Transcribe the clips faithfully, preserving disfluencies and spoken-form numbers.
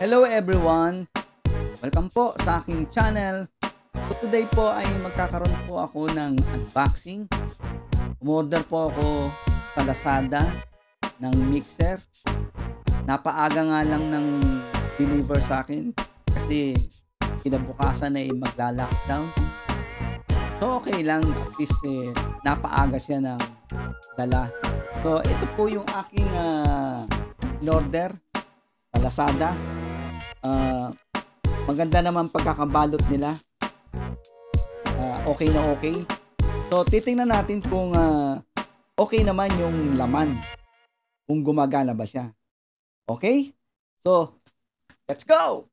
Hello everyone! Welcome po sa aking channel. So today po ay magkakaroon po ako ng unboxing. Umorder po ako sa Lazada ng mixer. Napaaga nga lang ng deliver sa akin kasi kinabukasan ay magla-lockdown. So okay lang, at least eh, napaaga siya ng dala. So ito po yung aking uh, in-order sa Lazada. Uh, maganda naman pagkakabalot nila. Uh, okay na okay. So titingnan natin kung uh, okay naman yung laman, kung gumagana ba siya. Okay? So let's go!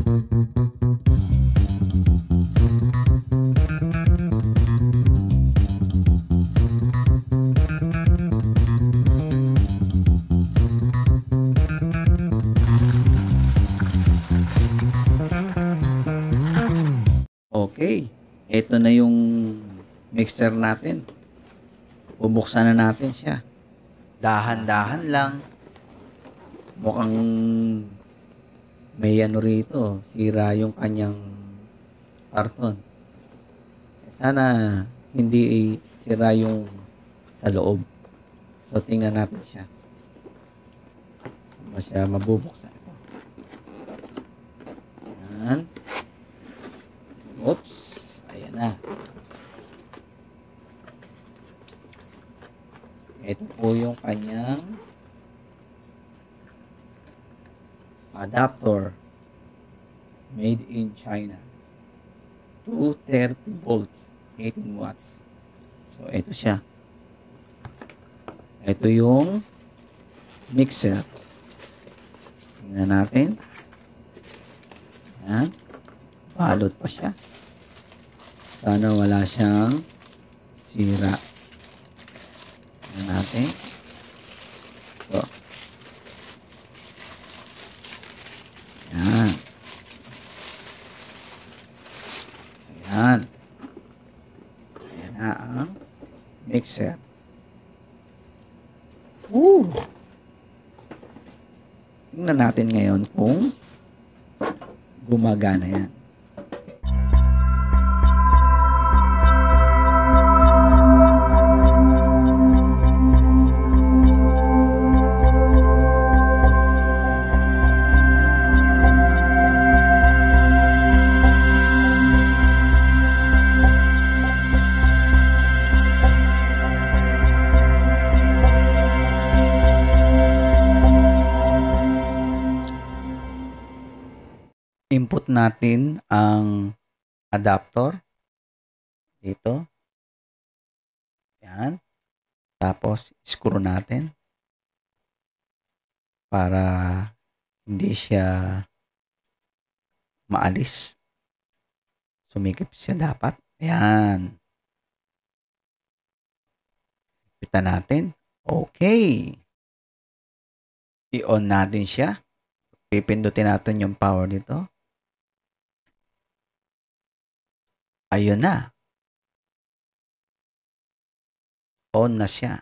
Okay, ito na yung mixer natin. Bubuksan na natin siya. Dahan-dahan lang. Mukhang may ano rito, sira yung kanyang karton. Sana hindi sira yung sa loob. So tingnan natin siya. Saan siya mabubuksan ito? Yan. Oops, ayan na. Ito po yung kanyang adapter made in China. two thirty volts, eighteen watts. So ito siya. Ito yung mixer. Tingnan natin. Ayan. Balot pa siya. Sana wala siyang sira. Tingnan natin. So. Ayan. Ayan. Ayan na ang mixer. Woo! Tingnan natin ngayon kung gumagana yan. Input natin ang adapter dito. Yan. Tapos screw natin para hindi siya maalis. Sumikip siya dapat. Yan. Pitan natin. Okay. I-on natin siya. Pipindutin natin yung power dito. Ayun na. On na siya.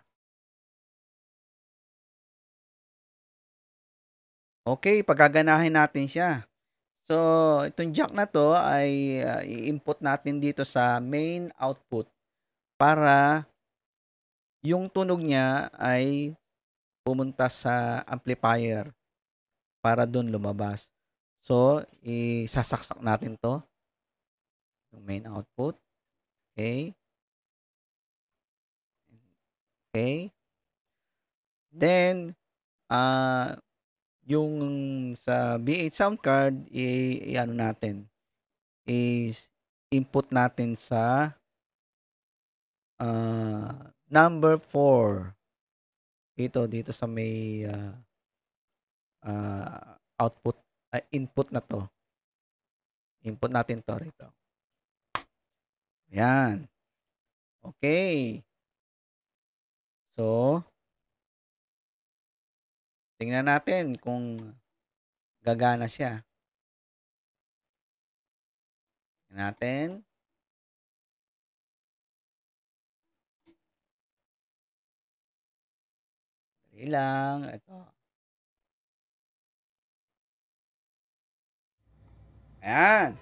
Okay, pagaganahin natin siya. So, itong jack na to ay uh, i-input natin dito sa main output para yung tunog niya ay pumunta sa amplifier para doon lumabas. So, isasaksak natin to. Yung main output. Okay. Okay. Then, uh, yung sa B eight sound card, i-ano natin, is input natin sa uh, number four. Dito, dito sa may uh, uh, output, uh, input na to. Input natin to rito. Yan. Okay. So, tingnan natin kung gagana siya. Tingnan natin. Dali lang. Ito. Ayan.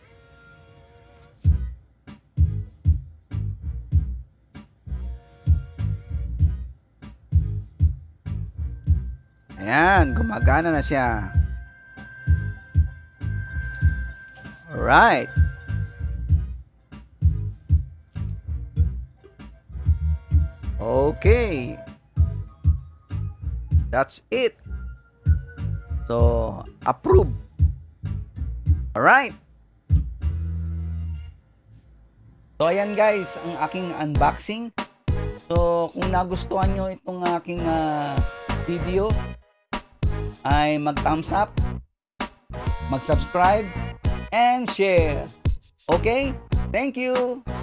Ayan, gumagana na siya. Alright. Okay. That's it. So, approve. Alright. So, ayan guys, ang aking unboxing. So, kung nagustuhan nyo itong aking uh, video, ay mag-thumbs up, mag-subscribe, and share. Okay? Thank you!